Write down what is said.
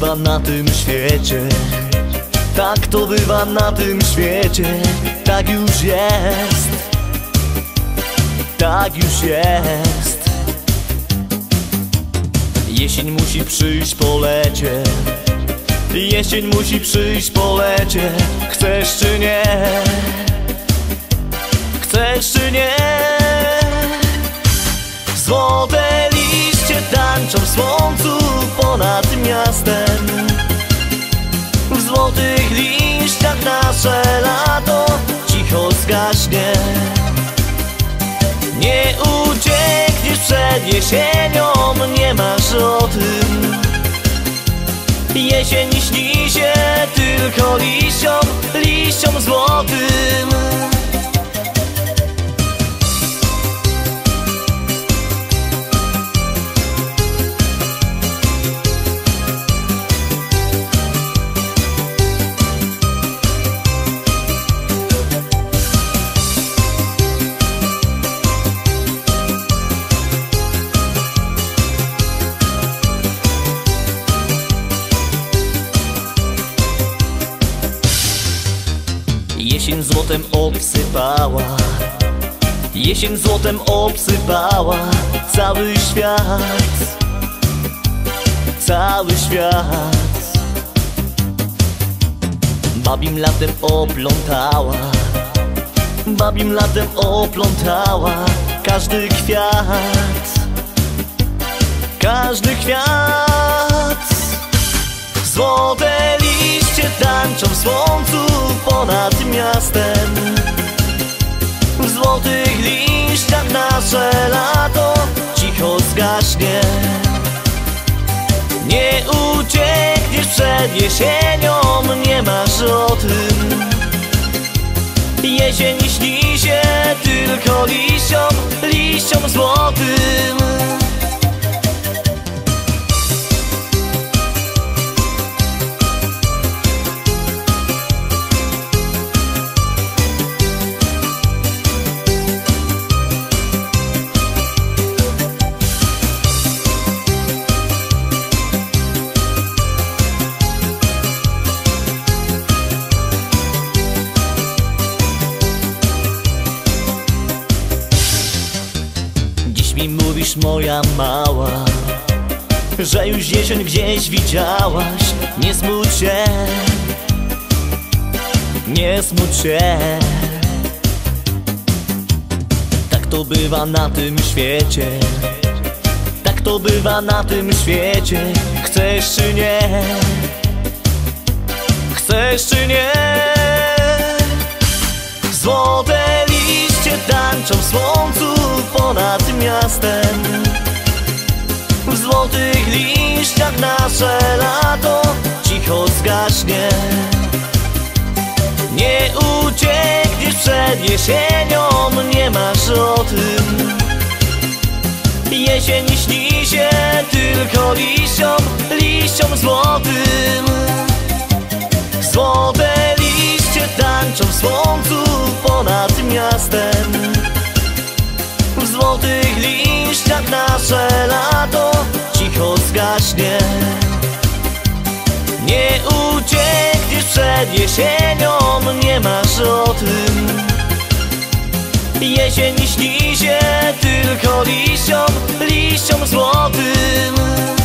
bywa na tym świecie, tak to bywa na tym świecie. Tak już jest, tak już jest. Jesień musi przyjść po lecie, jesień musi przyjść po lecie. Chcesz czy nie, chcesz czy nie. Złote liście tańczą w słońcu ponad miastem. W złotych liściach nasze lato cicho zgaśnie. Nie uciekniesz przed jesienią, nie masz o tym. Jesień śni się tylko liściom, liściom złotym. Jesień złotem obsypała, jesień złotem obsypała cały świat, cały świat. Babim latem oplątała, babim latem oplątała każdy kwiat, każdy kwiat. Złote liście tańczą w słońcu ponad miastem. W złotych liściach nasze lato cicho zgaśnie. Nie uciekniesz przed jesienią, nie masz o tym. Jesień śni się tylko liściom, liściom złotym. Mi mówisz, moja mała, że już jesień gdzieś widziałaś. Nie smuć się, nie smuć się. Tak to bywa na tym świecie, tak to bywa na tym świecie. Chcesz czy nie, chcesz czy nie. Złote liście tańczą w słońcu ponad miastem. W złotych liściach nasze lato cicho zgaśnie. Nie uciekniesz przed jesienią, nie masz o tym. Jesień śni się tylko liściom, liściom złotym. Złote liście tańczą w słońcu ponad miastem. W złotych liściach nasze lato cicho zgaśnie. Nie uciekniesz przed jesienią, nie masz o tym. Jesień śni się tylko liściom, liściom złotym.